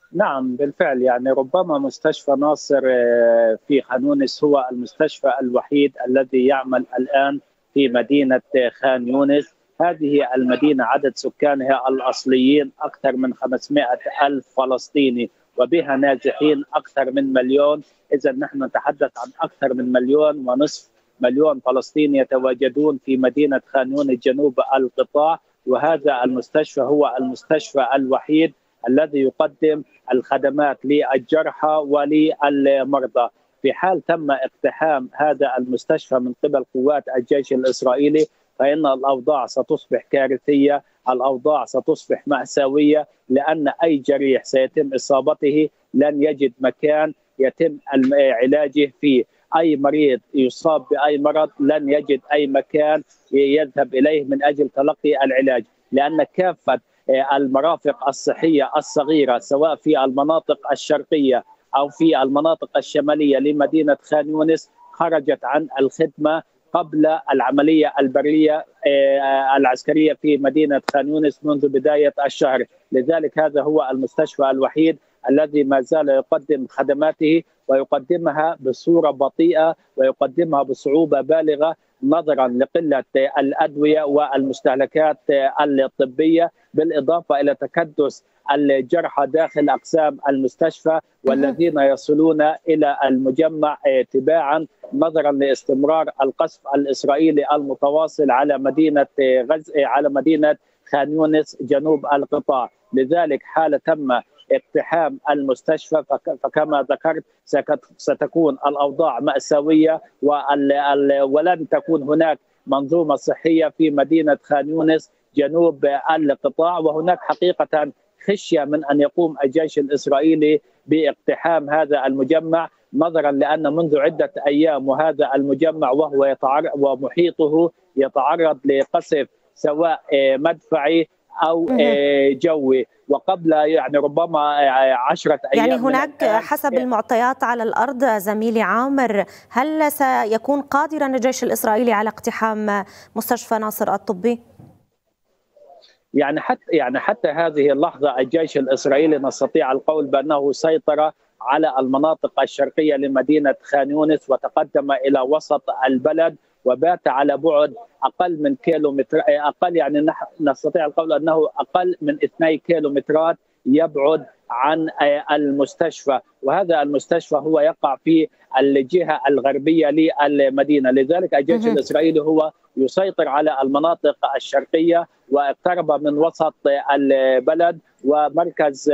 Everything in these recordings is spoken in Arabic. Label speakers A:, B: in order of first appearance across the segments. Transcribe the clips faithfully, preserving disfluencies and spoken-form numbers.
A: نعم بالفعل، يعني ربما مستشفى ناصر آه، في خان يونس هو المستشفى الوحيد الذي يعمل الآن في مدينة آه، خان يونس. هذه المدينة عدد سكانها الأصليين أكثر من خمسمائة ألف فلسطيني، وبها نازحين أكثر من مليون. إذا نحن نتحدث عن أكثر من مليون ونصف مليون فلسطيني يتواجدون في مدينة خان يونس جنوب القطاع. وهذا المستشفى هو المستشفى الوحيد الذي يقدم الخدمات للجرحى وللمرضى. في حال تم اقتحام هذا المستشفى من قبل قوات الجيش الإسرائيلي فإن الأوضاع ستصبح كارثية، الأوضاع ستصبح مأساوية، لأن أي جريح سيتم إصابته لن يجد مكان يتم علاجه فيه. أي مريض يصاب بأي مرض لن يجد أي مكان يذهب إليه من أجل تلقي العلاج، لأن كافة المرافق الصحية الصغيرة سواء في المناطق الشرقية أو في المناطق الشمالية لمدينة خان يونس خرجت عن الخدمة قبل العملية البرية العسكرية في مدينة خان يونس منذ بداية الشهر. لذلك هذا هو المستشفى الوحيد الذي ما زال يقدم خدماته، ويقدمها بصورة بطيئة ويقدمها بصعوبة بالغة نظرا لقلة الأدوية والمستهلكات الطبية، بالإضافة إلى تكدس الجرحى داخل أقسام المستشفى والذين يصلون إلى المجمع تباعا نظرا لاستمرار القصف الإسرائيلي المتواصل على مدينة غزة على مدينة خان يونس جنوب القطاع. لذلك حال تم اقتحام المستشفى فكما ذكرت ستكون الأوضاع مأساوية، ولن تكون هناك منظومة صحية في مدينة خان يونس جنوب القطاع. وهناك حقيقة خشية من أن يقوم الجيش الإسرائيلي باقتحام هذا المجمع، نظرا لأن منذ عدة أيام وهذا المجمع وهو يتعرض ومحيطه يتعرض لقصف سواء مدفعي أو جوي. وقبل يعني ربما عشرة أيام
B: يعني هناك حسب المعطيات على الأرض زميلي عامر، هل سيكون قادرا الجيش الإسرائيلي على اقتحام مستشفى ناصر الطبي؟
A: يعني حتى يعني حتى هذه اللحظة الجيش الإسرائيلي نستطيع القول بأنه سيطر على المناطق الشرقية لمدينة خان يونس وتقدم إلى وسط البلد وبات على بعد أقل من كيلو متر، أقل يعني نستطيع القول أنه أقل من اثنين كيلومترات يبعد عن المستشفى. وهذا المستشفى هو يقع في الجهة الغربية للمدينة. لذلك الجيش الإسرائيلي هو يسيطر على المناطق الشرقية واقترب من وسط البلد ومركز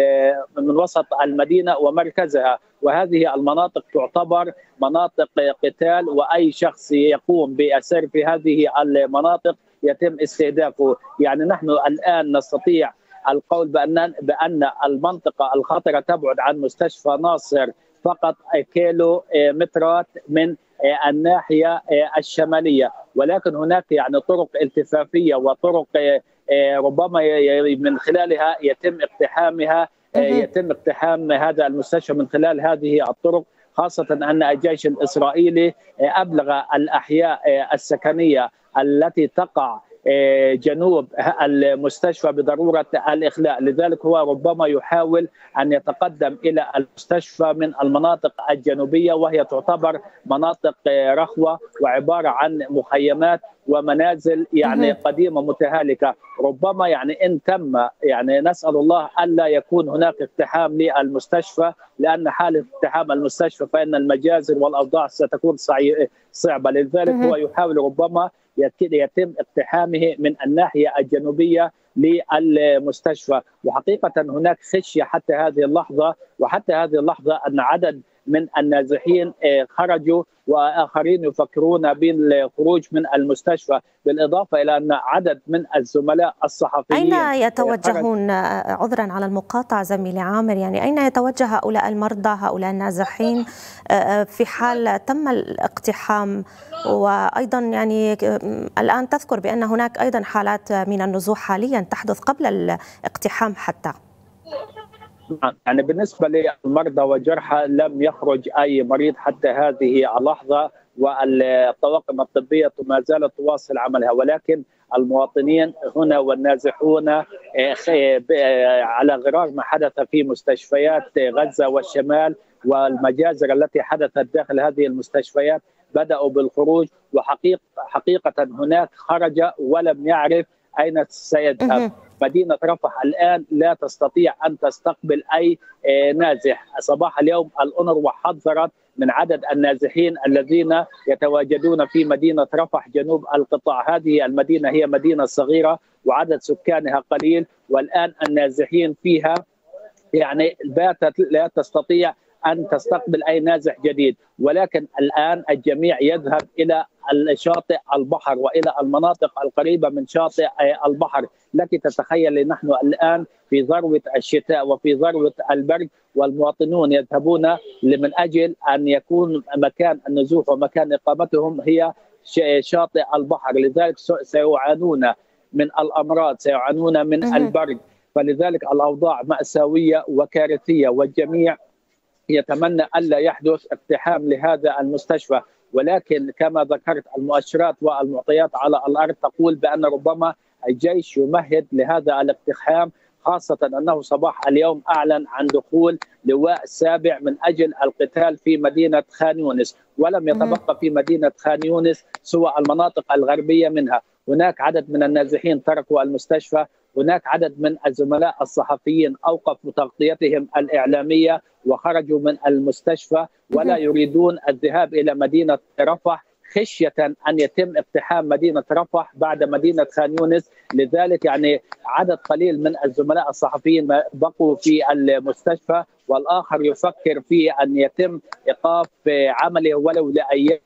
A: من وسط المدينة ومركزها، وهذه المناطق تعتبر مناطق قتال، وأي شخص يقوم بأسر في هذه المناطق يتم استهدافه. يعني نحن الآن نستطيع القول بأن بأن المنطقة الخطرة تبعد عن مستشفى ناصر فقط كيلو مترات من الناحية الشمالية، ولكن هناك يعني طرق التفافية وطرق ربما من خلالها يتم اقتحامها يتم اقتحام هذا المستشفى من خلال هذه الطرق، خاصة أن الجيش الإسرائيلي أبلغ الأحياء السكنية التي تقع جنوب المستشفى بضرورة الإخلاء. لذلك هو ربما يحاول أن يتقدم إلى المستشفى من المناطق الجنوبية، وهي تعتبر مناطق رخوة وعبارة عن مخيمات ومنازل يعني قديمة متهالكة. ربما يعني إن تم يعني نسأل الله ألا يكون هناك اقتحام للمستشفى، لأن حالة اقتحام المستشفى فإن المجازر والأوضاع ستكون صعبة. لذلك هو يحاول ربما يتم اقتحامه من الناحية الجنوبية للمستشفى. وحقيقة هناك خشية حتى هذه اللحظة وحتى هذه اللحظة أن عدد من النازحين خرجوا وآخرين يفكرون بالخروج من المستشفى، بالإضافة إلى أن عدد من الزملاء الصحفيين
B: أين يتوجهون؟ عذرا على المقاطعة زميلي عامر، يعني أين يتوجه هؤلاء المرضى هؤلاء النازحين في حال تم الاقتحام؟ وأيضا يعني الآن تذكر بأن هناك أيضا حالات من النزوح حاليا تحدث قبل الاقتحام حتى.
A: يعني بالنسبة للمرضى والجرحى لم يخرج أي مريض حتى هذه اللحظة، والطواقم الطبية ما زالت تواصل عملها، ولكن المواطنين هنا والنازحون على غرار ما حدث في مستشفيات غزة والشمال والمجازر التي حدثت داخل هذه المستشفيات بدأوا بالخروج، وحقيقة حقيقة هناك خرج ولم يعرف أين سيذهب. مدينة رفح الآن لا تستطيع أن تستقبل أي نازح. صباح اليوم الأونروا حذرت من عدد النازحين الذين يتواجدون في مدينة رفح جنوب القطاع. هذه المدينة هي مدينة صغيرة وعدد سكانها قليل، والآن النازحين فيها يعني باتت لا تستطيع أن تستقبل أي نازح جديد، ولكن الآن الجميع يذهب إلى شاطئ البحر وإلى المناطق القريبة من شاطئ البحر. لك تتخيل نحن الآن في ذروة الشتاء وفي ذروة البرد، والمواطنون يذهبون من أجل أن يكون مكان النزوح ومكان إقامتهم هي شاطئ البحر، لذلك سيعانون من الأمراض، سيعانون من البرد، فلذلك الأوضاع مأساوية وكارثية، والجميع يتمنى ألا يحدث اقتحام لهذا المستشفى. ولكن كما ذكرت المؤشرات والمعطيات على الأرض تقول بأن ربما الجيش يمهد لهذا الاقتحام، خاصة أنه صباح اليوم أعلن عن دخول لواء سابع من أجل القتال في مدينة خان يونس، ولم يتبقى في مدينة خان يونس سوى المناطق الغربية منها. هناك عدد من النازحين تركوا المستشفى، هناك عدد من الزملاء الصحفيين أوقفوا تغطيتهم الإعلامية وخرجوا من المستشفى ولا يريدون الذهاب إلى مدينة رفح خشية أن يتم اقتحام مدينة رفح بعد مدينة خان يونس. لذلك يعني عدد قليل من الزملاء الصحفيين بقوا في المستشفى، والآخر يفكر في أن يتم إيقاف عمله ولو لأيام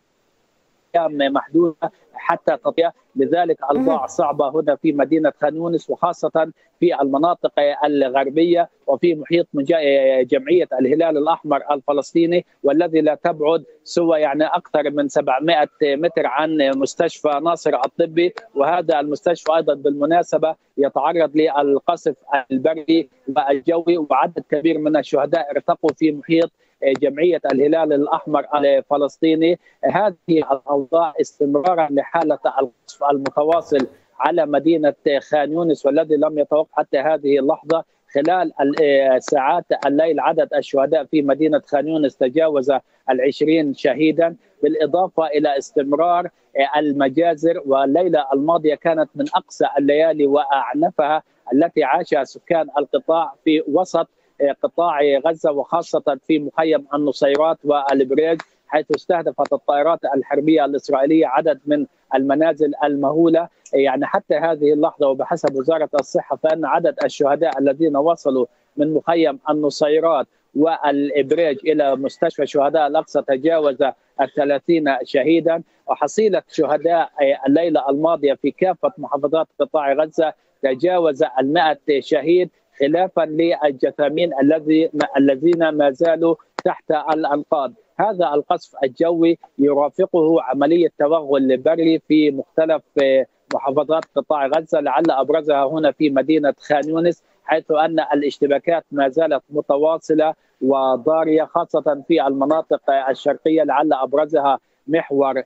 A: محدودة حتى تطيع. لذلك الأوضاع صعبة هنا في مدينة خان يونس، وخاصة في المناطق الغربية وفي محيط جمعية الهلال الأحمر الفلسطيني، والذي لا تبعد سوى يعني أكثر من سبعمائة متر عن مستشفى ناصر الطبي. وهذا المستشفى أيضا بالمناسبة يتعرض للقصف البري والجوي، وعدد كبير من الشهداء ارتقوا في محيط جمعية الهلال الأحمر الفلسطيني. هذه الأوضاع استمرارا لحالة القصف المتواصل على مدينة خان يونس، والذي لم يتوقف حتى هذه اللحظة. خلال ساعات الليل عدد الشهداء في مدينة خان يونس تجاوز العشرين شهيدا، بالإضافة إلى استمرار المجازر. والليلة الماضية كانت من أقصى الليالي وأعنفها التي عاشها سكان القطاع في وسط قطاع غزة، وخاصة في مخيم النصيرات والبريج، حيث استهدفت الطائرات الحربية الإسرائيلية عدد من المنازل المهولة. يعني حتى هذه اللحظة وبحسب وزارة الصحة فإن عدد الشهداء الذين وصلوا من مخيم النصيرات والإبريج إلى مستشفى شهداء الأقصى تجاوز الثلاثين شهيدا، وحصيلة شهداء الليلة الماضية في كافة محافظات قطاع غزة تجاوز المائة شهيد، خلافا للجثامين الذي الذين ما زالوا تحت الأنقاض. هذا القصف الجوي يرافقه عملية توغل بري في مختلف محافظات قطاع غزة، لعل أبرزها هنا في مدينة خان يونس، حيث أن الاشتباكات ما زالت متواصلة وضارية، خاصة في المناطق الشرقية، لعل أبرزها محور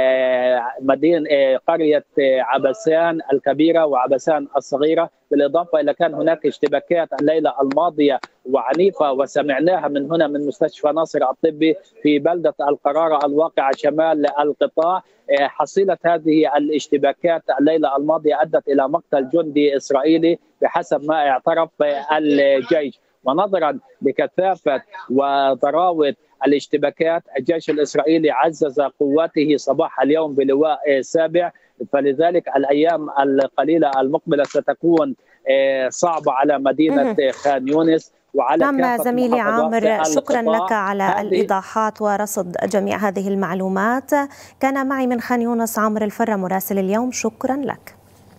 A: مدينة قرية عبسان الكبيرة وعبسان الصغيرة. بالإضافة إلى كان هناك اشتباكات الليلة الماضية وعنيفة وسمعناها من هنا من مستشفى ناصر الطبي في بلدة القرارة الواقعة شمال القطاع. حصيلة هذه الاشتباكات الليلة الماضية أدت إلى مقتل جندي إسرائيلي بحسب ما اعترف الجيش. ونظرا لكثافة وضراوة الاشتباكات الجيش الإسرائيلي عزز قواته صباح اليوم بلواء سابع، فلذلك الأيام القليلة المقبلة ستكون صعبة على مدينة خان يونس وعلى
B: نعم
A: كافة
B: زميلي عامر، شكرا لك على
A: هذه
B: الإيضاحات ورصد جميع هذه المعلومات. كان معي من خان يونس عامر الفرة مراسل اليوم، شكرا لك.